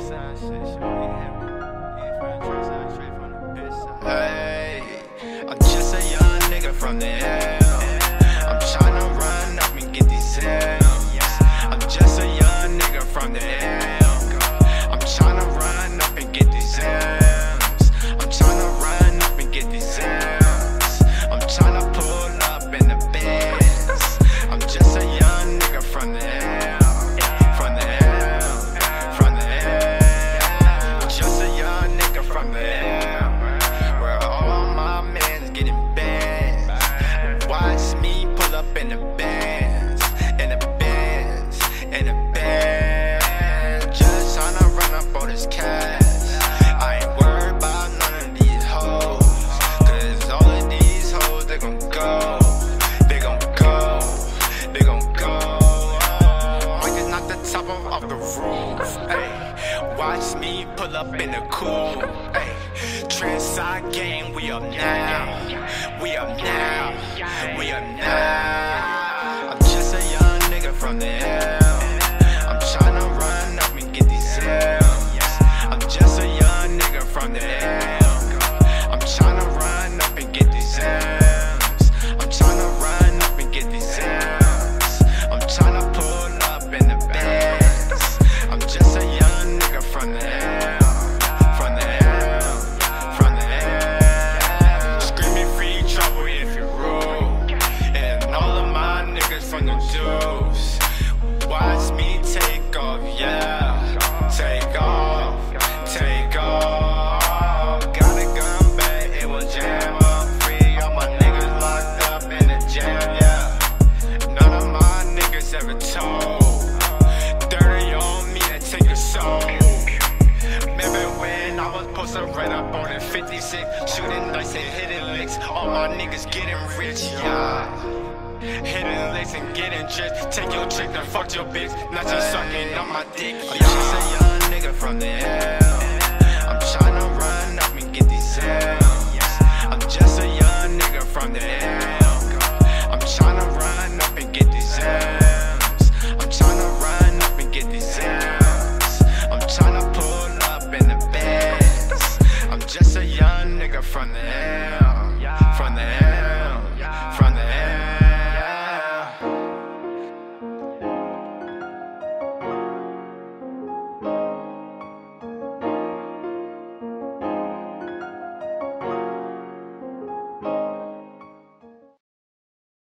side shit, shorty heavy. Yeah, from the trap side, straight from the bitch side. Hey, I'm just a young nigga from the L. I'm tryna run up and get these L's. I'm just a young nigga from the L. I'm tryna run up and get these L's. I'm tryna run up and get these L's. I'm tryna pull up in the Benz. I'm just a young nigga from the L. From the L. From the L. Just a young nigga from the L. Where all my mans getting bands. Watch me pull up in the Benz. In the Benz. In the Benz. Just tryna run up all this cash. I ain't worried about none of these hoes. Cause all of these hoes, they gon' go. They gon' go. They gon' go. Might just knock the top off the roof. Ay. Watch me pull up in the coupe. Ay. Trendside gang, we up now. We up now. We up now. I'm just a young nigga from the L. I'm tryna run up and get these L's. I'm just a young nigga from the L. I'm tryna run up and get these L's. I'm tryna run up and get these L's. I'm tryna pull up in the Benz. I'm just a young nigga from the L. From the L. From the L. Screaming free trouble if you rule. And all of my niggas from the juice. Watch me take off, yeah. Take off, take off. Got a gun back, it was jam up. Free all my niggas locked up in the jam, yeah. None of my niggas ever told. Dirty on me and take a soul. Remember when I was posted right up on the 56, shooting dice and hitting licks. All my niggas getting rich, yeah. Hitting licks and getting dressed. Take your chick, then fuck your bitch. Not just sucking on my dick, yeah. I'm just a young nigga from the L. I'm tryna run up and get these L's. I'm just a young nigga from the L. I'm tryna run up and get these L's. I'm tryna run up and get these L's. I'm tryna pull up in the Benz. I'm just a young nigga from the L.